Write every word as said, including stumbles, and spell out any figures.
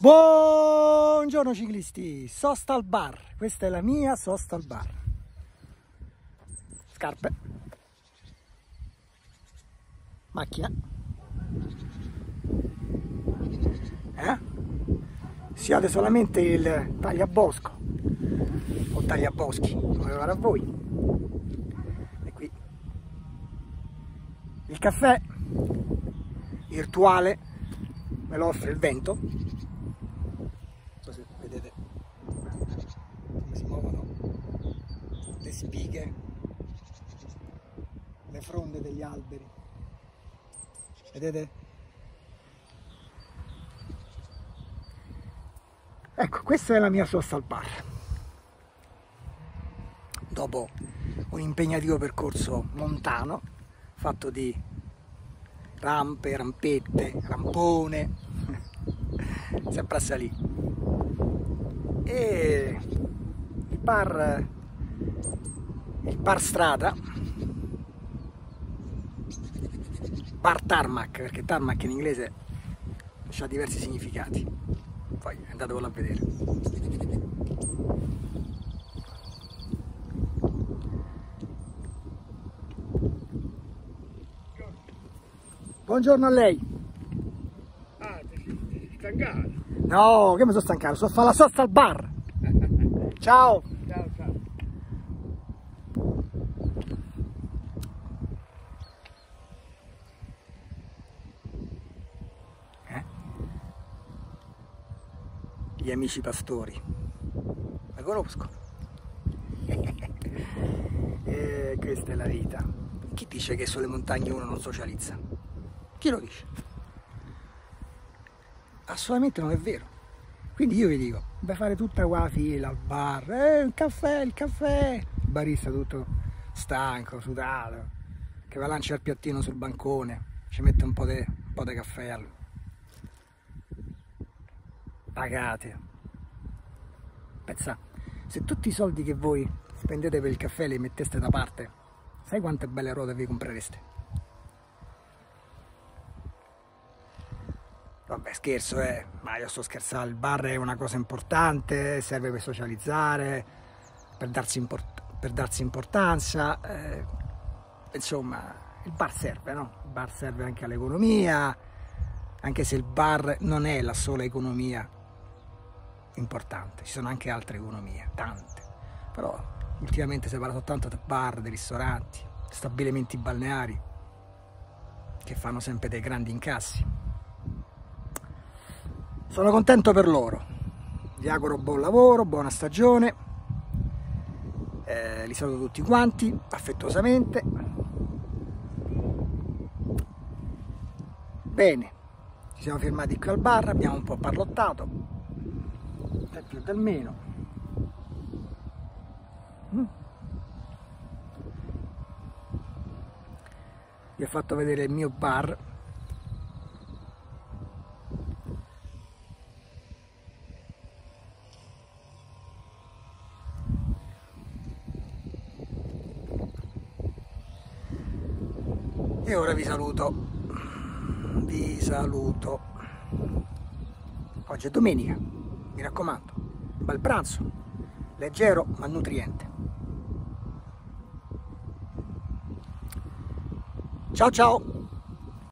Buongiorno ciclisti, sosta al bar, questa è la mia sosta al bar. Scarpe, macchina, eh? Siate solamente il tagliabosco o tagliaboschi, come pare a voi. E qui il caffè virtuale me lo offre il vento. Vedete come si muovono le spighe, le fronde degli alberi, vedete? Ecco, questa è la mia sosta al bar dopo un impegnativo percorso montano fatto di rampe, rampette, rampone, sempre a salire. E il bar, il bar strada, bar tarmac, perché tarmac in inglese ha diversi significati, poi andatevelo a vedere. Buongiorno a lei. Ah, ti sei stancato? No, che mi sono stancato, sto a fare la sosta al bar. Ciao. Ciao, ciao. Eh? Gli amici pastori. La conosco. E questa è la vita. Chi dice che sulle montagne uno non socializza? Chi lo dice? Assolutamente non è vero. Quindi io vi dico, vai a fare tutta qua la fila al bar, eh, il caffè, il caffè, il barista tutto stanco, sudato, che va a lanciare il piattino sul bancone, ci mette un po' di caffè al... Pagate. Pensa, se tutti i soldi che voi spendete per il caffè li metteste da parte, sai quante belle ruote vi comprereste? Vabbè, scherzo, eh, ma io sto scherzando, il bar è una cosa importante, serve per socializzare, per darsi, import per darsi importanza, eh, insomma, il bar serve, no? Il bar serve anche all'economia, anche se il bar non è la sola economia importante, ci sono anche altre economie, tante, però ultimamente si parla soltanto di bar, di ristoranti, stabilimenti balneari, che fanno sempre dei grandi incassi. Sono contento per loro, vi auguro buon lavoro, buona stagione, eh, li saluto tutti quanti, affettuosamente. Bene, ci siamo fermati qui al bar, abbiamo un po' parlottato, del più del meno. Mm. Vi ho fatto vedere il mio bar. E ora vi saluto, vi saluto. Oggi è domenica, mi raccomando, bel pranzo, leggero ma nutriente. Ciao ciao!